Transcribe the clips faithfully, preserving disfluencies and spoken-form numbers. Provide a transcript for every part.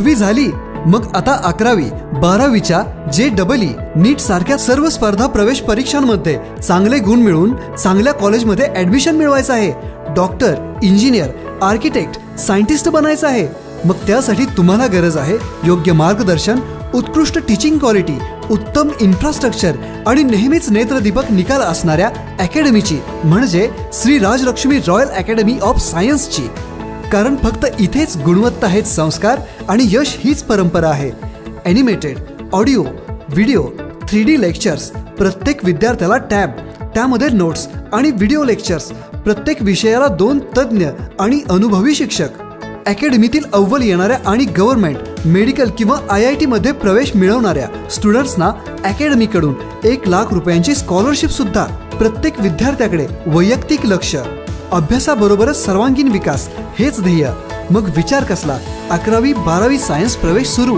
दहावी झाली, मग आता अकरावी बारावीच्या जे डबल ई नीट सारख्या सर्व स्पर्धा प्रवेश परीक्षांमध्ये चांगले गुण मिळवून चांगल्या कॉलेजमध्ये ऍडमिशन मिळवायचं आहे. डॉक्टर, इंजिनियर, आर्किटेक्ट, सायंटिस्ट बनायचं आहे. मग त्यासाठी तुम्हाला गरज आहे योग्य मार्गदर्शन, उत्कृष्ट टीचिंग क्वालिटी, उत्तम इन्फ्रास्ट्रक्चर आणि नेहमीच नेत्रदीपक निकाल असणाऱ्या अकॅडमीची, म्हणजे Shri Rajlakshmi royal academy of सायन्सची. कारण फक्त इथेच गुणवत्ता हेच संस्कार आणि यश हीच परंपरा आहे. Animated, audio, video, three D lectures, प्रत्येक विद्यार्थ्याला टॅब, त्यामध्ये नोट्स आणि व्हिडिओ लेक्चर्स, प्रत्येक विषयाला दोन तज्ज्ञ आणि अनुभवी शिक्षक. अकॅडमीतील अव्वल येणाऱ्या आणि गव्हर्नमेंट, मेडिकल किंवा आय आय टीमध्ये प्रवेश मिळवणाऱ्या स्टुडंट्सना अकॅडमीकडून एक लाख रुपयांची स्कॉलरशिप सुद्धा. प्रत्येक विद्यार्थ्याकडे वैयक्तिक लक्ष, अभ्यासाबरोबरच सर्वांगीण विकास हेच ध्येय. मग विचार कसला, अकरावी बारावी सायन्स प्रवेश सुरू.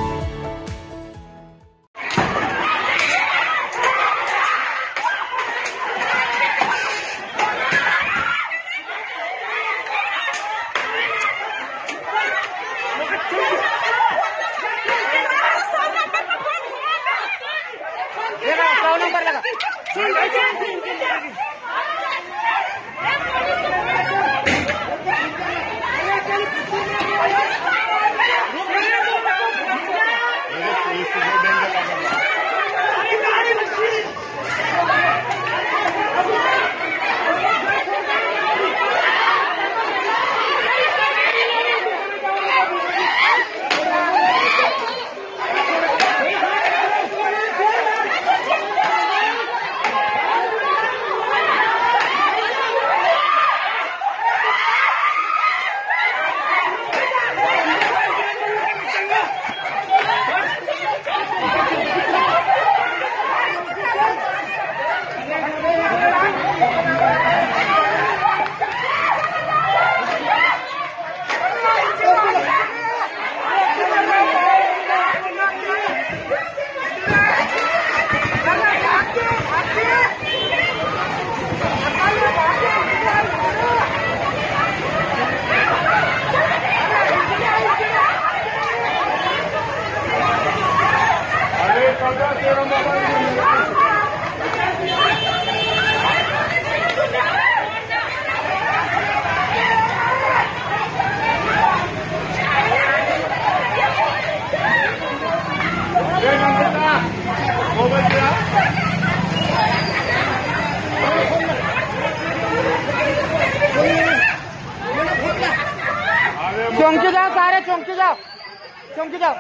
चौंकी जाओ, सारे चौंकी जाओ, चौंकी जाओ,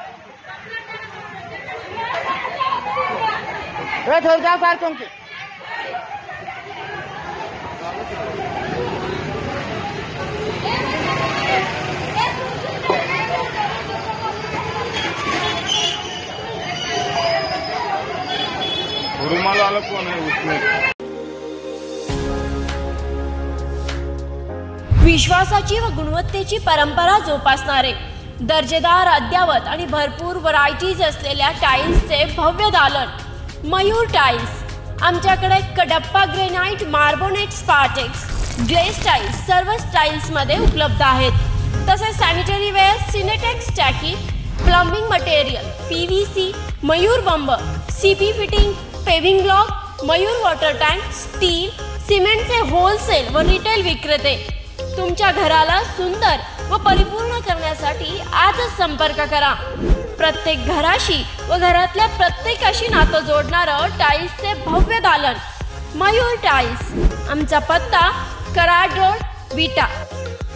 थोड़ी जाओ सारे चौंकी. रुमाल वाला कौन है उसमें? विश्वासाची व गुणवत्तेची परंपरा जोपासणारे, दर्जेदार, अद्यावत आणि भरपूर व्हरायटीज असलेल्या टाईल्सचे भव्य दालन मयूर टाईल्स. आमच्याकडे Kadappa granite, marbonate, Spartex, glaze tiles सर्व स्टाईल्समध्ये उपलब्ध आहेत. तसेच सॅनिटरी वेअर, सिनेटेक्स टाकी, plumbing material, P V C, Mayur बंब, C P fitting, paving block, Mayur water tank, steel, सिमेंटचे होलसेल व रिटेल विक्रेते. तुमच्या घराला सुंदर व परिपूर्ण करण्यासाठी आजच संपर्क करा. प्रत्येक घराशी व घरातल्या प्रत्येकाशी नातं जोडणारं टाईल्सचे भव्य दालन मयूर टाईल्स. आमचा पत्ता कराड रोड, विटा.